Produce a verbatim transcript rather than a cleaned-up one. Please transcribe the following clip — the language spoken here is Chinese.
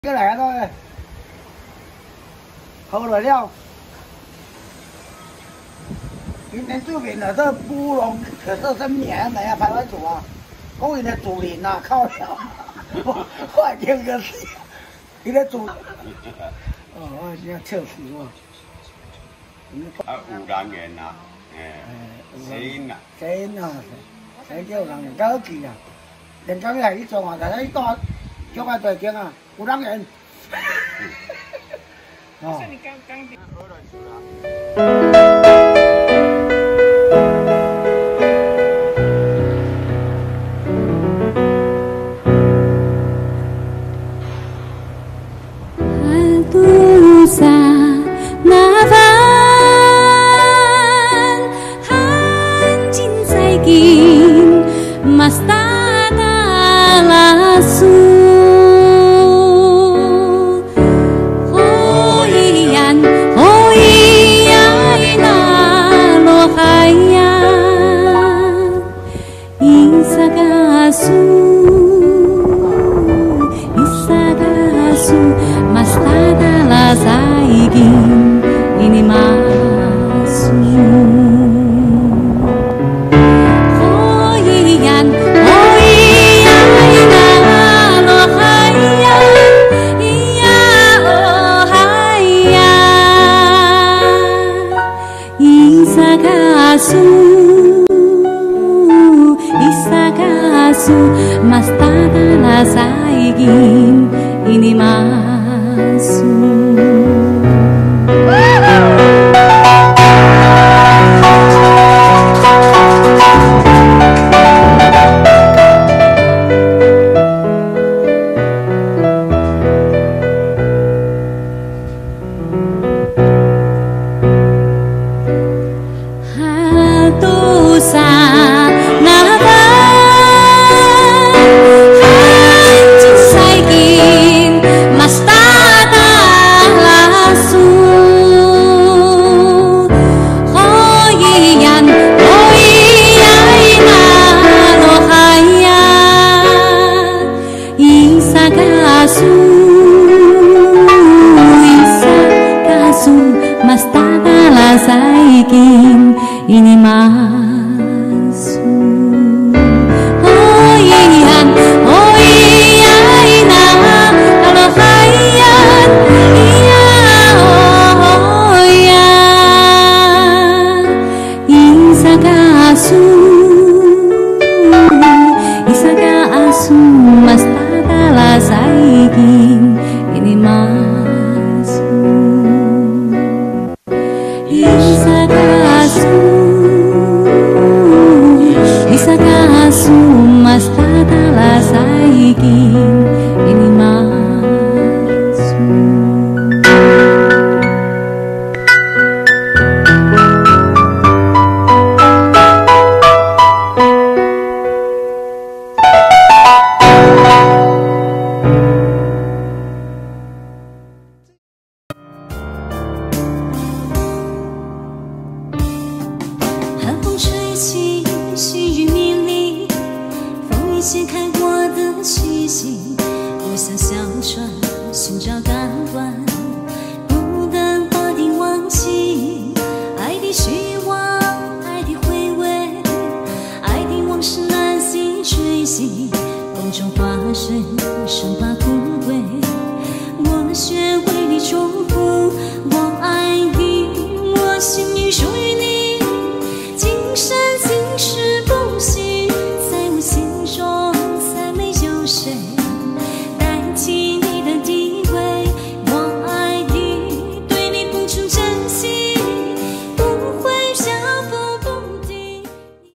个来了，好来了。今天这边的这布隆可是什么年来呀？派出所啊，讲伊个主人呐，靠了，我听个是，伊个主，哦，我这笑死我。 啊，有人缘呐，诶，谁呐？ 谁呐？谁叫人缘高级啊？人家来一种啊，大家一到叫我在听啊，有人缘。哦。是你刚刚点。 我学会你重复，我爱你，我心里属于你。